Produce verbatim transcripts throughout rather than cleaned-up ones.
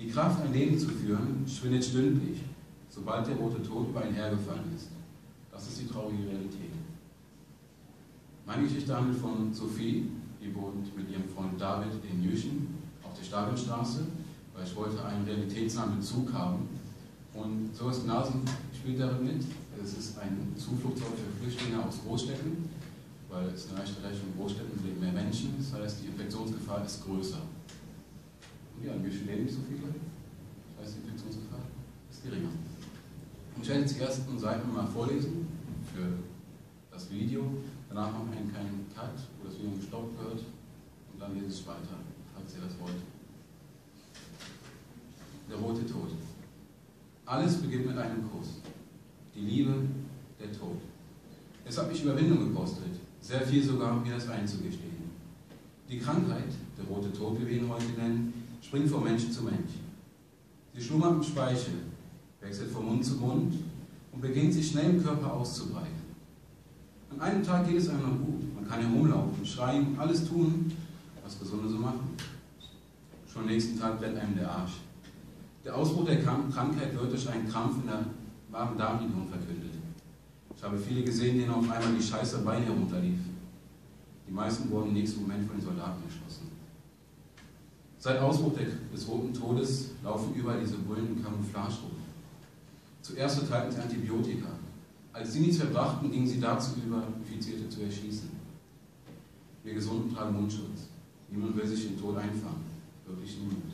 Die Kraft, ein Leben zu führen, schwindet stündlich, sobald der rote Tod über einen hergefallen ist. Das ist die traurige Realität. Meine Geschichte handelt von Sophie, die wohnt mit ihrem Freund David in Jüchen auf der Stadionstraße, weil ich wollte einen realitätsnahen Bezug haben. Und sowas Gnasen spielt darin mit. Es ist ein Zufluchtsort für Flüchtlinge aus Großstädten, weil es in Reichsreich und Großstädten leben mehr Menschen, das heißt, die Infektionsgefahr ist größer. Und ja, in Jüchen leben nicht so viele, das heißt, die Infektionsgefahr ist geringer. Ich werde jetzt die ersten Seiten mal vorlesen für das Video. Danach machen wir einen kleinen Cut, wo das Video gestoppt wird und dann lese ich weiter, falls ihr das wollt. Der rote Tod. Alles beginnt mit einem Kuss. Die Liebe, der Tod. Es hat mich Überwindung gekostet, sehr viel sogar, mir das einzugestehen. Die Krankheit, der rote Tod, wie wir ihn heute nennen, springt von Mensch zu Mensch. Sie schlummert im Speichel, wechselt von Mund zu Mund und beginnt sich schnell im Körper auszubreiten. An einem Tag geht es einem noch gut, man kann herumlaufen, schreien, alles tun, was Gesunde so machen. Schon am nächsten Tag brennt einem der Arsch. Der Ausbruch der Krankheit wird durch einen Krampf in der Magen-Darm-Region verkündet. Ich habe viele gesehen, denen auf einmal die Scheiße am Bein herunterlief. Die meisten wurden im nächsten Moment von den Soldaten erschossen. Seit Ausbruch des roten Todes laufen überall diese Bullen in Camouflage rum. Zuerst verteilten sie Antibiotika. Als sie nichts verbrachten, gingen sie dazu über, Infizierte zu erschießen. Wir Gesunden tragen Mundschutz. Niemand will sich den Tod einfangen. Wirklich niemand.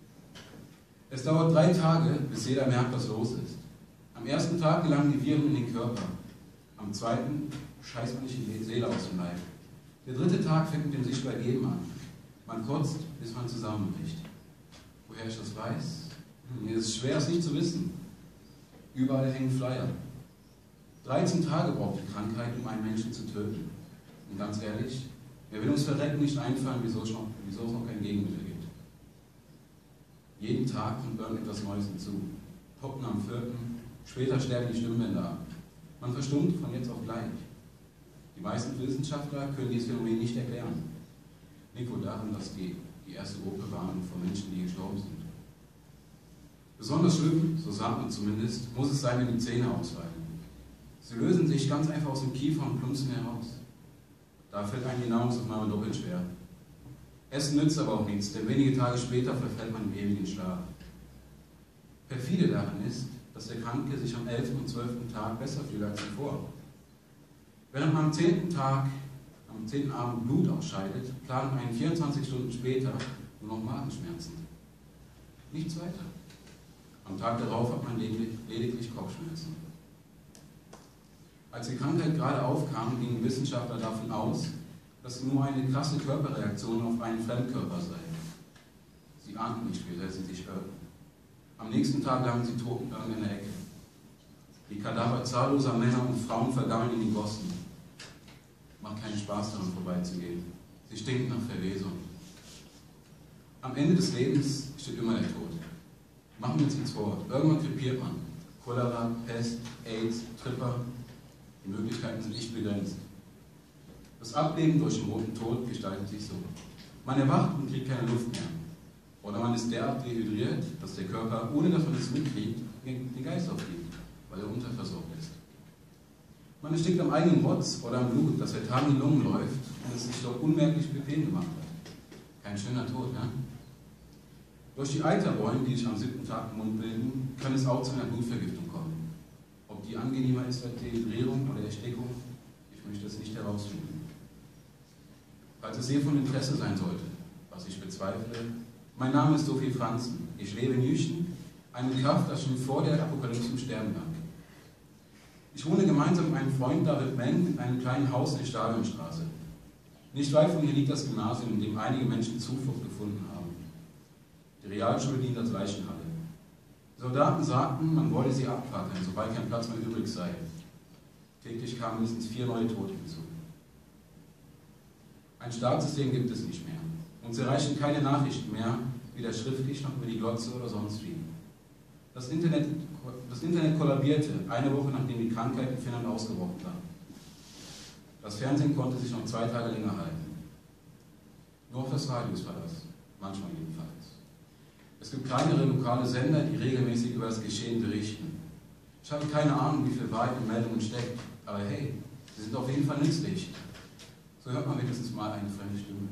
Es dauert drei Tage, bis jeder merkt, was los ist. Am ersten Tag gelangen die Viren in den Körper. Am zweiten scheißt man sich die Seele aus dem Leib. Der dritte Tag fängt mit dem sich übergeben an. Man kotzt, bis man zusammenbricht. Woher ich das weiß? Mir ist es schwer, es nicht zu wissen. Überall hängen Flyer. dreizehn Tage braucht die Krankheit, um einen Menschen zu töten. Und ganz ehrlich, mir will uns Verrecken nicht einfallen, wieso es noch, wieso es noch kein Gegenmittel gibt. Jeden Tag kommt irgendetwas Neues hinzu. Pocken am vierten, später sterben die Stimmbänder ab. Man verstummt von jetzt auf gleich. Die meisten Wissenschaftler können dieses Phänomen nicht erklären. Liegt wohl daran, dass die die erste Gruppe waren von Menschen, die gestorben sind. Besonders schlimm, so sagt man zumindest, muss es sein, wenn die Zähne ausfallen. Sie lösen sich ganz einfach aus dem Kiefer und plumpsen heraus. Da fällt einem die Nahrungsaufnahme doppelt schwer. Essen nützt aber auch nichts, denn wenige Tage später verfällt man im ewigen Schlaf. Perfide daran ist, dass der Kranke sich am elften und zwölften Tag besser fühlt als zuvor. Während man am zehnten Tag, am zehnten Abend Blut ausscheidet, planen einen vierundzwanzig Stunden später nur noch Magenschmerzen. Nichts weiter. Am Tag darauf hat man lediglich Kopfschmerzen. Als die Krankheit gerade aufkam, gingen Wissenschaftler davon aus, dass sie nur eine krasse Körperreaktion auf einen Fremdkörper sei. Sie ahnten nicht, wie sehr sie sich irrten. Am nächsten Tag lagen sie tot in irgendeiner Ecke. Die Kadaver zahlloser Männer und Frauen vergammeln in die Gossen. Macht keinen Spaß daran vorbeizugehen. Sie stinken nach Verwesung. Am Ende des Lebens steht immer der Tod. Machen wir uns nichts vor. Irgendwann krepiert man. Cholera, Pest, AIDS, Tripper. Die Möglichkeiten sind nicht begrenzt. Das Ableben durch den roten Tod gestaltet sich so. Man erwacht und kriegt keine Luft mehr. Oder man ist derart dehydriert, dass der Körper, ohne dass man es mitkriegt, den Geist aufgibt, weil er unterversorgt ist. Man erstickt am eigenen Rotz oder am Blut, das seit Tagen in die Lungen läuft und es sich dort unmerklich bequem gemacht hat. Kein schöner Tod, ja? Durch die Eiterrollen, die sich am siebten Tag im Mund bilden, kann es auch zu einer Blutvergiftung kommen. Ob die angenehmer ist als Dehydrierung oder Erstickung, ich möchte es nicht herausfinden. Falls es sehr von Interesse sein sollte, was ich bezweifle, mein Name ist Sophie Franzen. Ich lebe in Jüchen, eine Kraft, das schon vor der Apokalypse im Sterben lag. Ich wohne gemeinsam mit meinem Freund David Menk in einem kleinen Haus in der Stadionstraße. Nicht weit von hier liegt das Gymnasium, in dem einige Menschen Zuflucht gefunden haben. Die Realschule dient als Leichenhalle. Die Soldaten sagten, man wolle sie abfackeln, sobald kein Platz mehr übrig sei. Täglich kamen mindestens vier neue Tote hinzu. Ein Staatssystem gibt es nicht mehr. Uns erreichen keine Nachrichten mehr, weder schriftlich noch über die Glotze oder sonst wie. Das Internet, das Internet kollabierte, eine Woche nachdem die Krankheit in Finnland ausgebrochen war. Das Fernsehen konnte sich noch zwei Tage länger halten. Nur auf das Radio ist Verlass, manchmal jedenfalls. Es gibt kleinere lokale Sender, die regelmäßig über das Geschehen berichten. Ich habe keine Ahnung, wie viel Wahrheit in Meldungen steckt, aber hey, sie sind auf jeden Fall nützlich. So hört man wenigstens mal eine fremde Stimme.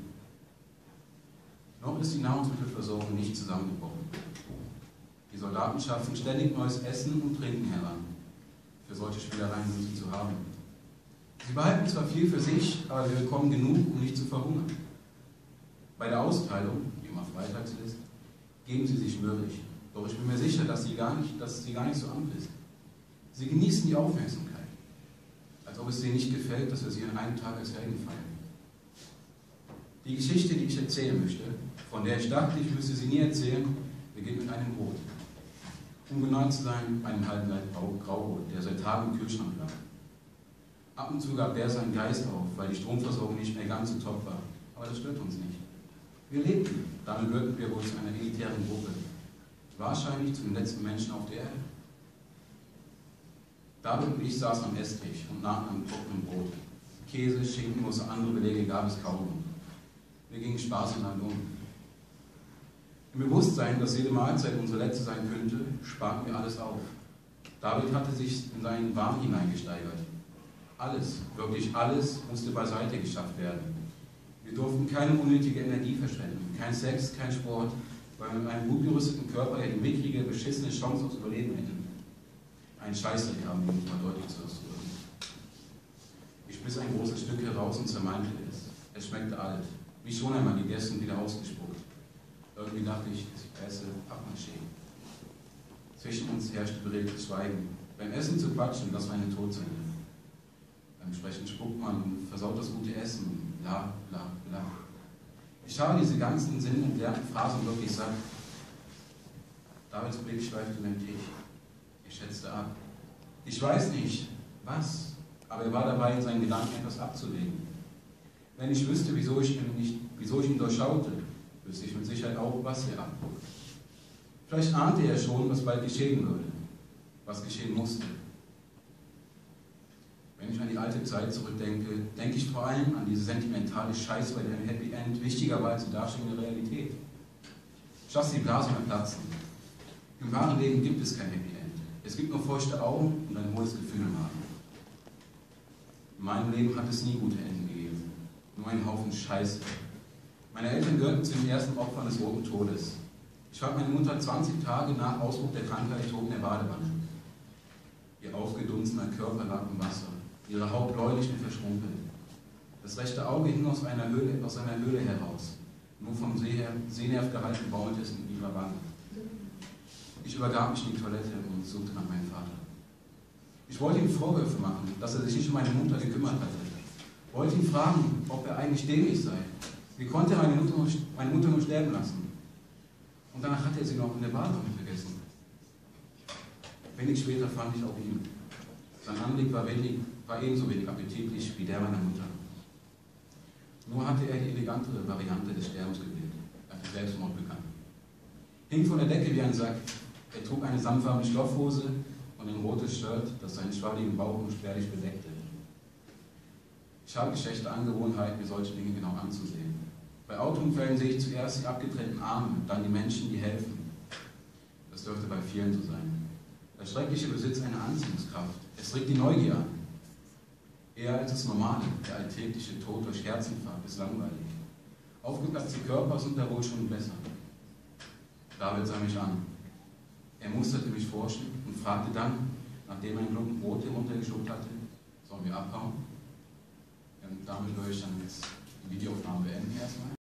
Noch ist die Nahrungsmittelversorgung nicht zusammengebrochen. Die Soldaten schaffen ständig neues Essen und Trinken heran. Für solche Spielereien sind sie zu haben. Sie behalten zwar viel für sich, aber wir bekommen genug, um nicht zu verhungern. Bei der Austeilung, die immer freitags ist, geben sie sich mürrisch. Doch ich bin mir sicher, dass sie gar nicht, dass es sie gar nicht so anpisst. Sie genießen die Aufmerksamkeit, als ob es ihnen nicht gefällt, dass wir sie an einem Tag als Helden feiern. Die Geschichte, die ich erzählen möchte, von der ich dachte, ich müsste sie nie erzählen, beginnt mit einem Brot. Um genau zu sein, einem halben Leib Graubrot, der seit Tagen im Kühlschrank lag. Ab und zu gab der seinen Geist auf, weil die Stromversorgung nicht mehr ganz so top war. Aber das stört uns nicht. Wir lebten, damit gehörten wir wohl zu einer elitären Gruppe. Wahrscheinlich zu den letzten Menschen auf der Erde. David und ich saßen am Esstisch und nahten am trockenen Brot. Käse, Schinken und andere Belege gab es kaum. Wir gingen Spaß und um. Im Bewusstsein, dass jede Mahlzeit unsere letzte sein könnte, sparten wir alles auf. David hatte sich in seinen Wahn hineingesteigert. Alles, wirklich alles, musste beiseite geschafft werden. Wir durften keine unnötige Energie verschwenden, kein Sex, kein Sport, weil wir mit einem gut gerüsteten Körper ja die mickrige, beschissene Chance aufs Überleben hätten. Ein Scheißdreck haben wir, um mal deutlich zu ausdrücken. Ich biss ein großes Stück heraus und zermeinte es. Es schmeckte alt, wie schon einmal gegessen und wieder ausgespuckt. Irgendwie dachte ich, dass ich esse Pappmaché. Zwischen uns herrschte beredtes Schweigen. Beim Essen zu quatschen, das war eine Todsünde. Beim Sprechen spuckt man und versaut das gute Essen. Bla, bla, bla. Ich habe diese ganzen sinnentleerten Phrasen wirklich satt. Davids Blick schweifte über den Tisch. Ich schätzte ab. Ich weiß nicht, was, aber er war dabei, in seinen Gedanken etwas abzulegen. Wenn ich wüsste, wieso ich ihn, nicht, wieso ich ihn durchschaute, wüsste ich mit Sicherheit auch, was er abguckt. Vielleicht ahnte er schon, was bald geschehen würde, was geschehen musste. Wenn ich an die alte Zeit zurückdenke, denke ich vor allem an diese sentimentale Scheiße bei dem Happy End, wichtiger war als die darstellende Realität. Ich lasse die Blase mal platzen. Im wahren Leben gibt es kein Happy End. Es gibt nur feuchte Augen und ein hohes Gefühl im Magen. In meinem Leben hat es nie gute Enden gegeben. Nur ein Haufen Scheiße. Meine Eltern gehörten zu den ersten Opfern des Roten Todes. Ich fand meine Mutter zwanzig Tage nach Ausbruch der Krankheit tot in der Badewanne. Ihr aufgedunsener Körper lag im Wasser, ihre Haut bläulich und verschrumpelt. Das rechte Auge hing aus einer Höhle, aus einer Höhle heraus. Nur vom Sehnerv gehalten baumelte es in ihrer Wange. Ich übergab mich in die Toilette und suchte nach meinem Vater. Ich wollte ihm Vorwürfe machen, dass er sich nicht um meine Mutter gekümmert hatte. Ich wollte ihn fragen, ob er eigentlich dämlich sei. Wie konnte er meine Mutter, noch, meine Mutter nur sterben lassen? Und danach hat er sie noch in der Badewanne vergessen. Wenig später fand ich auch ihn. Sein Anblick war, wenig, war ebenso wenig appetitlich wie der meiner Mutter. Nur hatte er die elegantere Variante des Sterbens gewählt, als der Selbstmord begann. Hing von der Decke wie ein Sack. Er trug eine samtfarbene Stoffhose und ein rotes Shirt, das seinen schwalligen Bauch nur spärlich bedeckte. Ich habe schlechte Angewohnheit, mir solche Dinge genau anzusehen. Bei Autounfällen sehe ich zuerst die abgetrennten Arme, dann die Menschen, die helfen. Das dürfte bei vielen so sein. Das Schreckliche besitzt eine Anziehungskraft. Es regt die Neugier an. Eher als das Normale, der alltägliche Tod durch Herzinfarkt, ist langweilig. Aufgeplatzte Körper sind da wohl schon besser. David sah mich an. Er musterte mich forschend und fragte dann, nachdem er einen Klumpen Brot heruntergeschluckt hatte, sollen wir abhauen? Und damit würde ich dann jetzt die Videoaufnahme beenden erstmal.